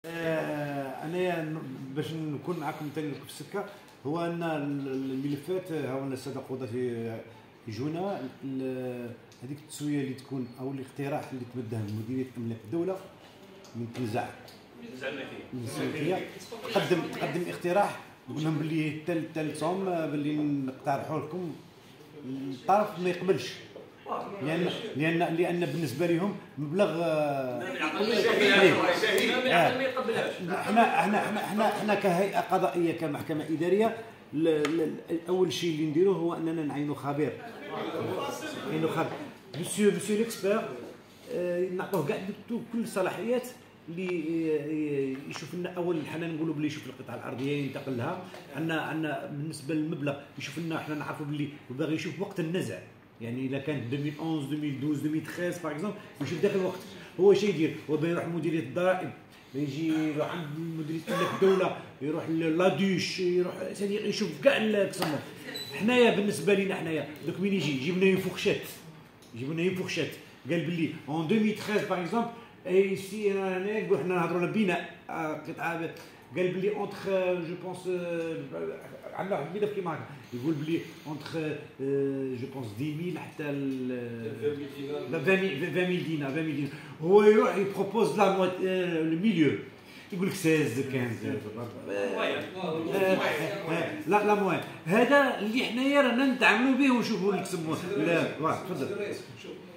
انا باش نكون معكم ثاني في السكه، هو ان الملفات هو الساده القضاة يجونا هذيك التسويه اللي تكون او الاقتراح اللي تبداه مديريه املاك الدوله من تنزع الملكيه. قدم اقتراح قلنا لهم باللي ثالثهم باللي نقترحوا لكم الطرف ما يقبلش، لان بالنسبه لهم مبلغ احنا كهيئه قضائيه كمحكمه اداريه اول شيء اللي نديروه هو اننا نعينوا خبير، مسيو ليكسبير، نعطوه كاع كل الصلاحيات اللي يشوف لنا. اول حنا نقولوا بلي يشوف القطعه الارضيه ينتقل لها، عندنا بالنسبه للمبلغ يشوف لنا، احنا نعرفوا بلي باغي يشوف وقت النزع، يعني اذا كانت 2011 2012 2013 باغ اكزومبل يشوف ذاك الوقت هو شي يدير، هو يروح مديريه الضرائب، يجي يروح عند مديريه املاك الدوله، يروح لادوش، يروح يشوف كاع القسم. حنايا بالنسبه لنا حنايا دوك مين يجي يجيب لنا ينفخشات، قال بلي اون 2013 باغ اكزومبل اي سي انا نقول حنا نهضروا على بناء قطعه، قال بلي اونتخ جو بونس عندنا واحد البيضه كيما هكا، يقول بلي اونتخ جو بونس 10000 حتى 20000 دينار، هو يروح يبروبوز لا الميليو، يقول لك 16 15 لا موين. هذا اللي حنايا رانا نتعاملوا به ونشوفوا اللي كسبوه. لا تفضل.